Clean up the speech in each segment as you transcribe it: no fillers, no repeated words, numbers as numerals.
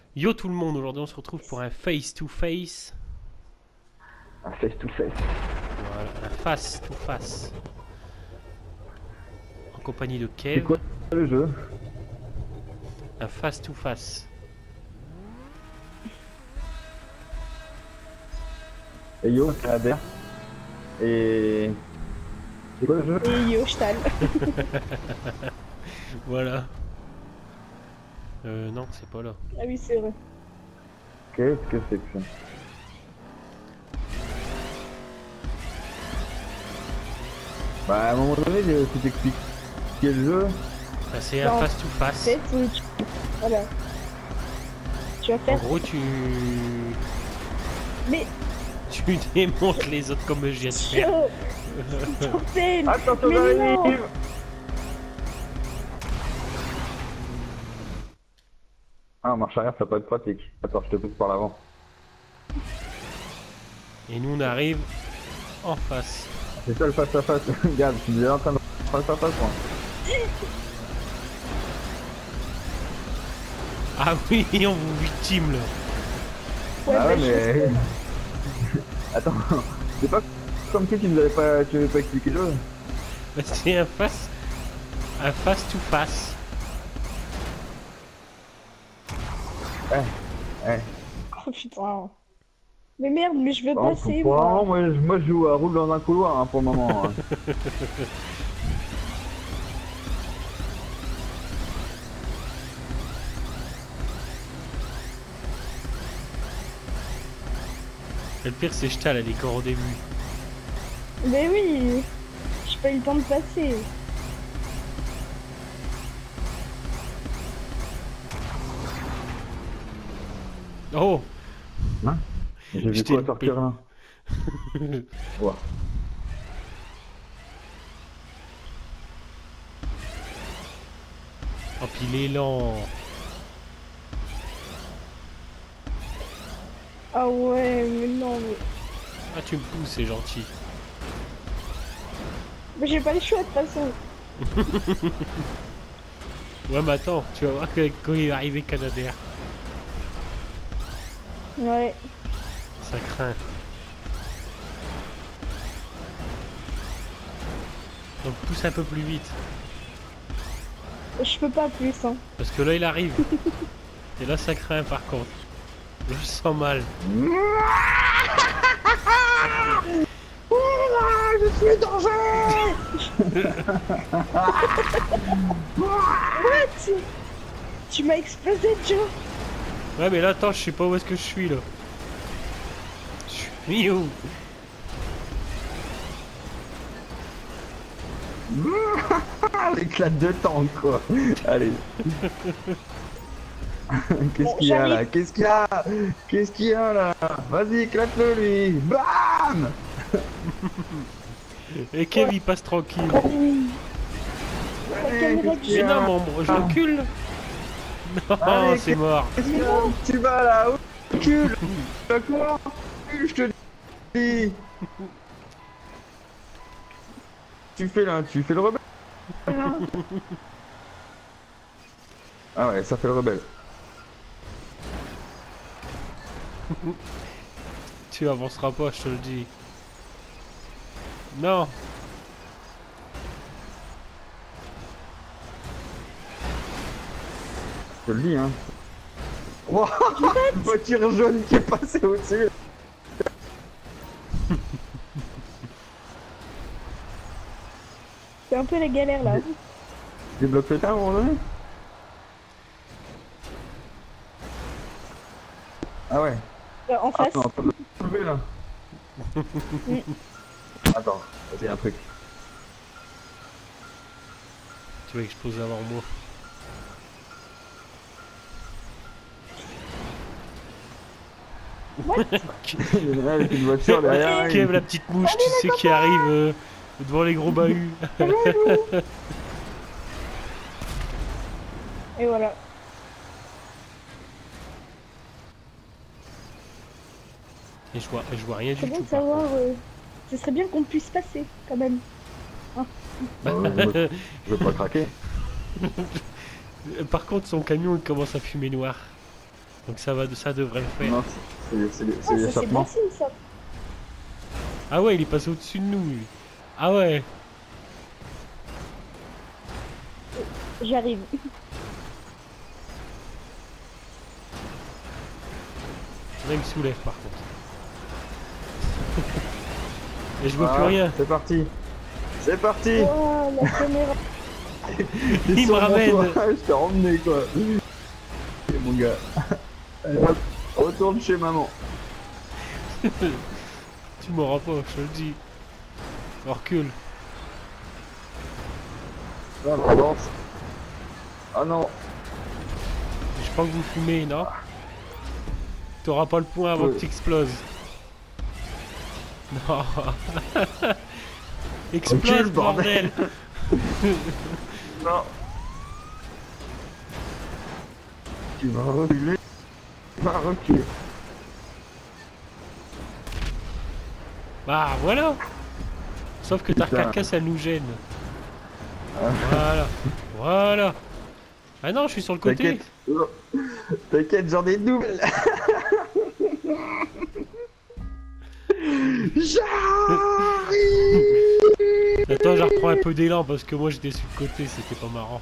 Yo tout le monde, aujourd'hui on se retrouve pour un face to face. Un face to face. Voilà, un face to face. En compagnie de C'est Kev. quoi le jeu? Un face to face. Et yo, c'est Adair. Et... C'est quoi le jeu? Et Yoshtal. Voilà. Non, c'est pas là. Ah oui, c'est vrai. Qu'est-ce que c'est que ça? Bah à un moment donné, tu t'expliques quel jeu? Bah, c'est un Non. face to face. C'est Twitch. Voilà. Tu vas En faire. gros, tu Mais. démontes les autres comme je viens de faire. Mortel. Attention, Mais non. j'arrive! Ah, marche arrière, ça peut être pratique. Attends, je te pousse par l'avant. Et nous on arrive en face. C'est ça le face à face. Regarde, je suis déjà en train de face à face, moi. Ah oui, on vous victime là. Ouais, Ah bah, ouais, je mais... Attends, c'est pas comme si tu nous avais pas, tu avais pas expliqué le jeu. Bah, c'est un face to face. Ouais. Oh putain. Mais merde, mais je veux Bon, passer, pour le moment, moi. moi je joue à roule dans un couloir hein, pour le moment. Hein. Et le pire c'est Shtal, elle est encore au début. Mais oui. J'ai pas eu le temps de passer. Oh. Hein? J'ai vu Je t'ai quoi loupé. sortir là? Ouais. Oh puis il est lent. Ah ouais, mais non, mais. Ah tu me pousses, c'est gentil. Mais j'ai pas le choix de toute façon. Ouais mais attends, tu vas voir que quand il va arriver Canadair, Ouais. ça craint. Donc pousse un peu plus vite. Je peux pas plus, hein. Parce que là il arrive. Et là ça craint par contre. Je le sens mal. Je suis danger! What? Tu m'as explosé, Joe. Ouais mais là attends, je sais pas où est-ce que je suis là. Je suis où? L'éclat de temps quoi. Allez. Qu'est-ce Bon, qu'il y a là? j'arrive. Qu'est-ce qu'il y a? Qu'est-ce qu'il y a là? Vas-y, éclate-le lui! Bam! Et Kev il passe tranquille. La caméra qu'est-ce qui- qu'il y Mais a? non mon je recule. Non Allez, c'est mort. Qu'est-ce qu'il y a? Tu vas là? Recule! D'accord? Recule, je te dis! Tu fais là, tu fais le rebelle? Ah ouais, ça fait le rebelle. Tu avanceras pas, je te le dis. Non. Je te le dis, hein. Wow, une voiture jaune qui est passée au-dessus. C'est un peu la galère là. Débloque le temps à un moment donné? Ah ouais. En Ah face. non, pas de lever là. Attends, vas-y un truc. Tu vas exploser avant moi. Il y en a avec une voiture derrière. Kev la petite mouche, tu sais qui arrive devant les gros bahuts. Et voilà. Et je vois rien C'est du bon tout. de par savoir. Ce serait bien qu'on puisse passer quand même. Je veux pas craquer. Par contre, son camion il commence à fumer noir. Donc ça devrait le faire. Non, c'est Ah, ça c'est l'échappement. facile ça. Ah ouais, il est passé au-dessus de nous, lui. Ah ouais. J'arrive. Là, il me soulève par contre. Et je vois plus rien. C'est parti. C'est parti. Oh, la caméra. Il me ramène. Je t'ai emmené quoi. Et mon gars. Allez, hop, retourne chez maman. Tu m'auras pas, je te le dis. On recule. Ah, on avance. Ah non. Je crois que vous fumez, non? T'auras pas le point avant Ouais. que tu exploses. Non. Explose, Recule, bordel. Non. Tu vas reculer. Tu vas reculer. Bah voilà. Sauf que ta Putain. carcasse elle nous gêne. Voilà. Voilà. Ah non, je suis sur le côté. T'inquiète. Oh. T'inquiète, j'en ai une nouvelle. J'arrive. Attends, je reprends un peu d'élan parce que moi j'étais sur le côté, c'était pas marrant.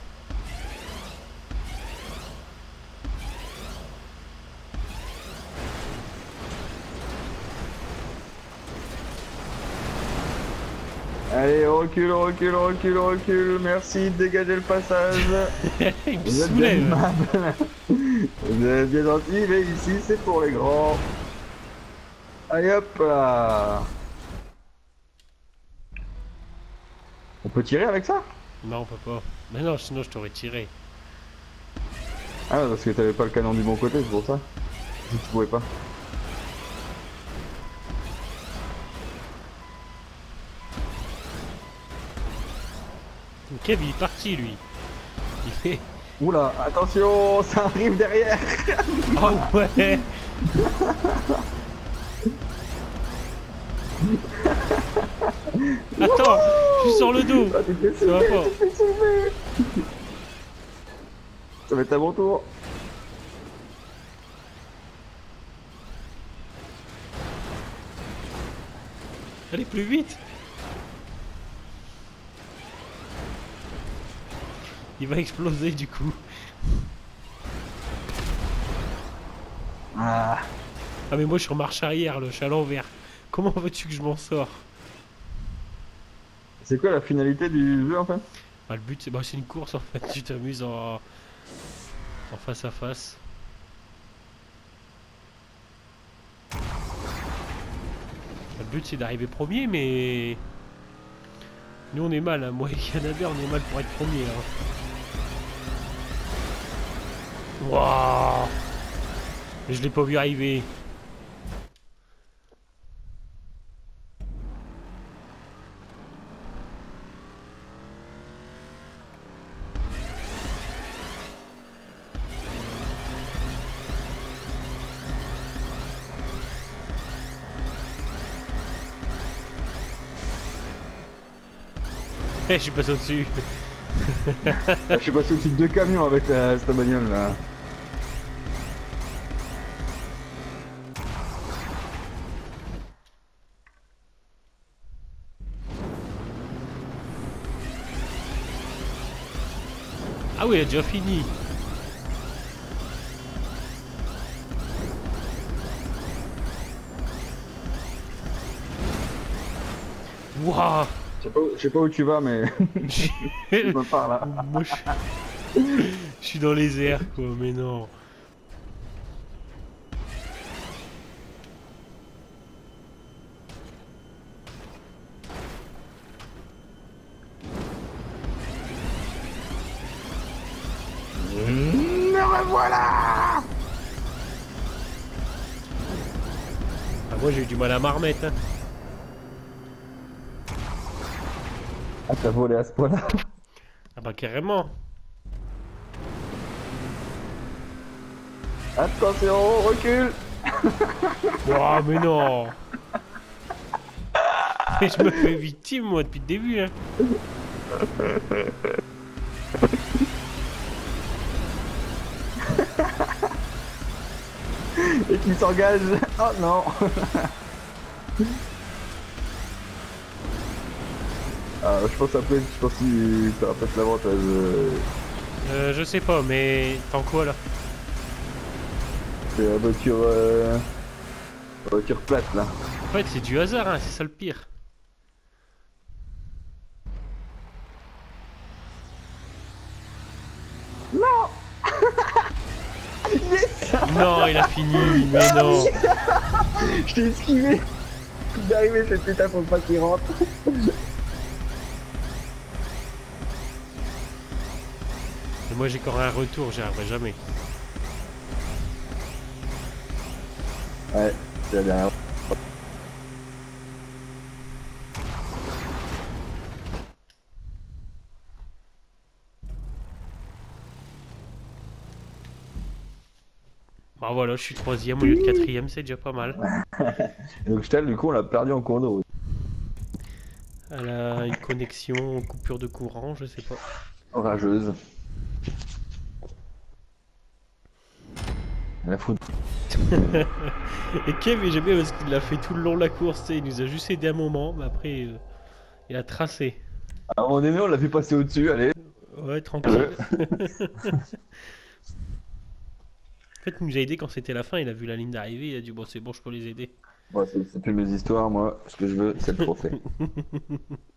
Allez, recule, recule, recule, recule. Merci de dégager le passage. Il me Vous êtes bien soulève. aimable. Vous êtes bien gentil, mais ici c'est pour les grands. Allez hop là. On peut tirer avec ça? Non, on peut pas. Mais non, sinon je t'aurais tiré. Ah parce que t'avais pas le canon du bon côté, c'est pour ça. Si tu pouvais pas. Kev il est parti lui. Il fait. Oula, attention, ça arrive derrière. Oh ouais. Attends, je suis sur le dos. Ah, tu te fais Ça va sauver, pas. tu te fais sauver. Ça va être à mon tour. Allez, plus vite. Il va exploser du coup. Ah. Ah mais moi je suis en marche arrière, là, je suis à l'envers. Comment veux-tu que je m'en sors? C'est quoi la finalité du jeu en fait? Bah, le but c'est une course en fait, tu t'amuses en face à face. Le but c'est d'arriver premier mais... Nous on est mal, hein. Moi et Canada on est mal pour être premier. Hein. Waouh! Je l'ai pas vu arriver. Eh, je suis passé au-dessus. Je suis passé au-dessus de 2 camions avec cette bagnole là. Ah oui, il a déjà fini. Waouh! Je sais pas où tu vas mais je me parle là. Moi, je suis dans les airs, quoi, mais non. Me revoilà. Ah, moi, j'ai eu du mal à m'en remettre. Hein. Ah t'as volé à ce point là. Ah bah, carrément. Attention, recule. Waouh, mais non. Mais je me fais victime, moi, depuis le début. Hein. Et qui s'engage. Oh non. Ah, je pense après, je pense qu'il ça va peut-être l'avantage. Je sais pas, mais t'en quoi là? C'est la voiture plate là. En fait, c'est du hasard, hein, c'est ça le pire. Non. Yes. Non, il a fini, mais non. Je t'ai esquivé. D'arriver cette étape, faut pas qu'il rentre. Et moi j'ai encore un retour, j'y arriverai jamais. Ouais, c'est la dernière. Bah voilà, je suis troisième au lieu de quatrième, c'est déjà pas mal. Donc Stel, du coup, on l'a perdu en cours de route. Elle a une connexion, coupure de courant, je sais pas. Orageuse. La foudre. Et Kev, j'aime bien parce qu'il l'a fait tout le long de la course, tu sais, il nous a juste aidé un moment, mais après il a tracé. À un moment donné, on l'a fait passer au-dessus, allez. Ouais, tranquille. En fait, il nous a aidé quand c'était la fin, il a vu la ligne d'arrivée, il a dit bon c'est bon, je peux les aider. Bon, c'est plus mes histoires, moi. Ce que je veux, c'est le trophée.